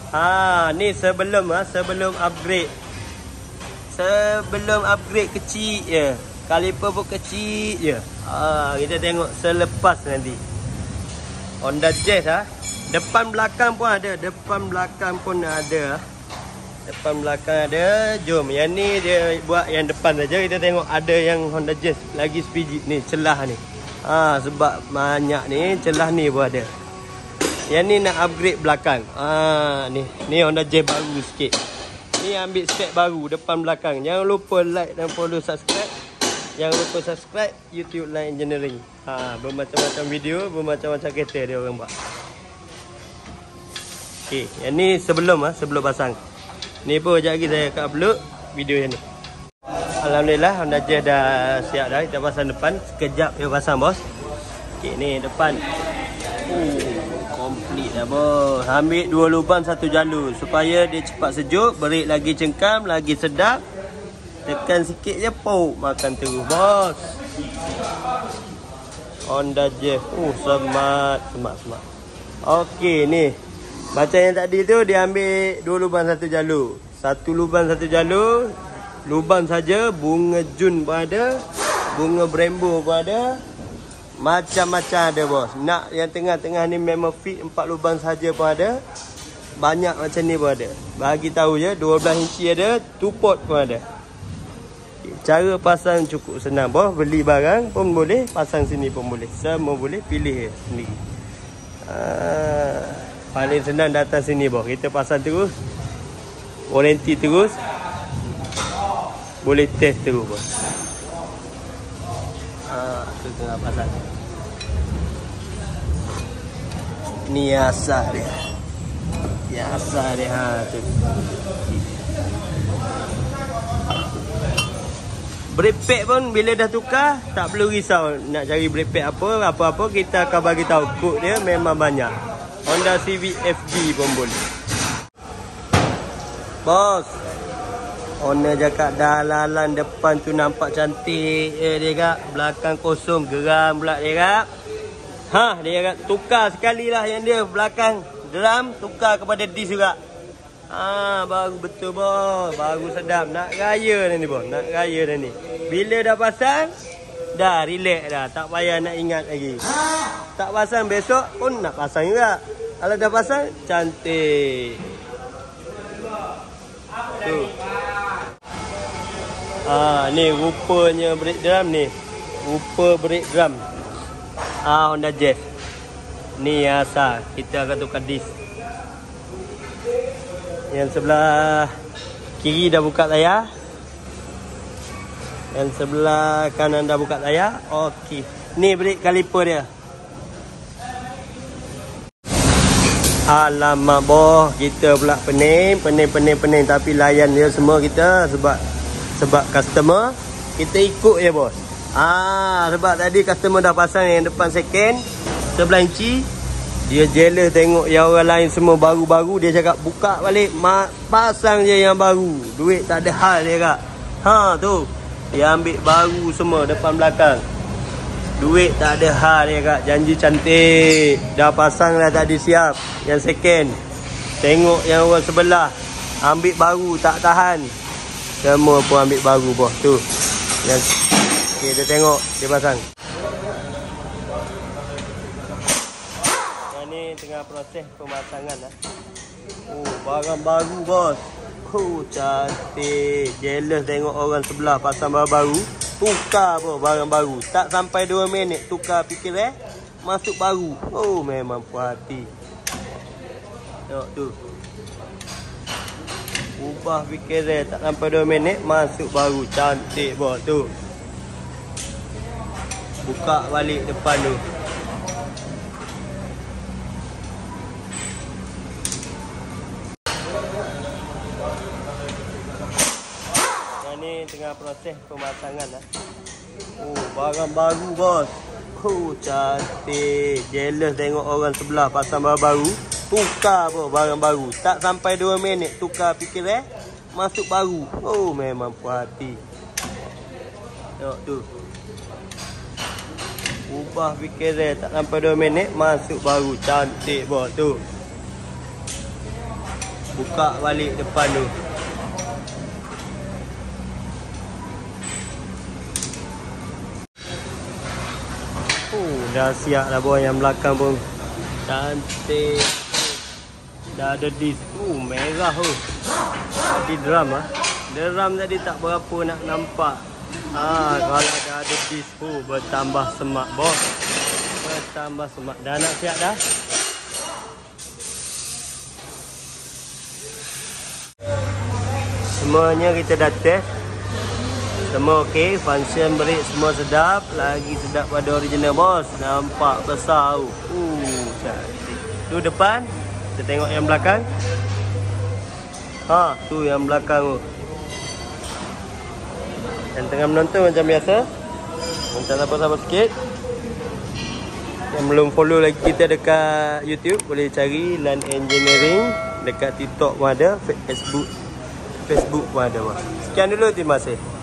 Ni sebelum upgrade. Sebelum upgrade kecil je. Kaliper pun kecil je. Kita tengok selepas nanti. Honda Jazz Depan belakang pun ada. Depan belakang ada. Jom, yang ni dia buat yang depan saja. Kita tengok ada yang Honda Jazz lagi sepiji ni, celah ni. Sebab banyak ni, celah ni pun ada. Yang ni nak upgrade belakang. Ni Honda Jazz baru sikit. Ni ambil spek baru depan belakang. Jangan lupa like dan follow subscribe. Jangan lupa subscribe YouTube Line Engineering. Bermacam-macam video, bermacam-macam kereta dia orang buat. Okey, yang ni sebelum pasang. Ni pun sekejap lagi saya akan upload video yang ni. Alhamdulillah Honda Jazz dah siap dah. Kita pasang depan. Sekejap dia pasang, bos. Okey, ni depan. Komplit dah, bos. Ambil 2 lubang 1 jalur supaya dia cepat sejuk, brake lagi cengkam, lagi sedap. Tekan sikit je, makan terus, bos. Honda Jazz. Smart. Okey, ni. Macam yang tadi tu, dia ambil 2 lubang 1 jalur. 1 lubang 1 jalur. Lubang saja. Bunga Jun pun ada. Bunga Brembo pun ada. Macam-macam ada, bos. Nak yang tengah-tengah ni memang fit 4 lubang saja pun ada. Banyak macam ni pun ada. Bagi tahu je, 12 inci ada. 2 port pun ada. Cara pasang cukup senang, bos. Beli barang pun boleh, pasang sini pun boleh. Semua boleh, pilih sendiri. Paling senang datang sini, bos. Kita pasang terus. Warranty terus. Boleh test terus, bos. Tu tengah pasang. Ni asal dia. Tu. Brake pad pun bila dah tukar, tak perlu risau nak cari brake pad apa-apa kita akan bagi tahu. Kod dia memang banyak. Honda Civic FD pun boleh. Bos, owner cakap dalalan depan tu nampak cantik dia kak. Belakang kosong, geram pula dia kak. Dia kak tukar sekali lah yang dia belakang drum, tukar kepada disc juga. Baru betul, bos. Baru sedap. Nak raya dah ni, bos. Nak raya dah ni. Bila dah pasang, dah relax dah. Tak payah nak ingat lagi. Tak pasang besok pun nak pasang juga. Kalau dah pasang, cantik. Tu. Ni rupanya brake drum ni. Rupa brake drum. Honda Jazz. Ni asal. Kita akan tukar disc. Yang sebelah kiri dah buka layar. Yang sebelah kanan dah buka layar. Okey. Ni brake kaliper dia. Alamak, boh. Kita pula pening. Tapi layan dia semua kita. Sebab customer. Kita ikut je, bos. Sebab tadi customer dah pasang yang depan second 11 inci. Dia jealous tengok yang orang lain semua baru-baru. Dia cakap buka balik, pasang je yang baru. Duit tak ada hal dia kak. Tu. Dia ambil baru semua depan belakang. Duit tak ada hal dia kak. Janji cantik. Dah pasang dah tadi siap. Yang second. Tengok yang orang sebelah. Ambil baru tak tahan. Semua pun ambil baru, bos. Tu. Okay, kita tengok dia pasang. Tengah proses pemasangan lah. Barang baru, bos. Cantik. Jealous tengok orang sebelah pasang barang baru. Tukar pun barang baru. Tak sampai 2 minit tukar fikir masuk baru. Memang puas hati. Tengok tu. Ubah fikir tak sampai 2 minit masuk baru. Cantik, bos. Tu. Buka balik depan tu. Tengah proses pemasangan lah. Barang baru, bos. Cantik. Jealous tengok orang sebelah pasang barang baru. Tukar pun barang baru. Tak sampai 2 minit tukar fikir masuk baru. Memang puas hati. Tengok tu. Ubah fikir tak sampai 2 minit masuk baru. Cantik, bos. Tu. Buka balik depan tu. Dah siap dah boy, yang belakang pun cantik. Dah ada disk. Merah tu. Tadi drum ah. Drum tadi tak berapa nak nampak. Kalau dah ada disk tu bertambah semak bos. Bertambah semak. Dah nak siap dah. Semuanya kita dah test. Semua okey, function brake semua sedap, lagi sedap pada original bos. Nampak besar tu. Cantik. Tu depan, kita tengok yang belakang. Tu yang belakang tu. Yang tengah menonton macam biasa. Minta sabar-sabar sikit. Yang belum follow lagi kita dekat YouTube, boleh cari Land Engineering. Dekat TikTok pun ada, Facebook pun ada bos. Sekian dulu, terima kasih.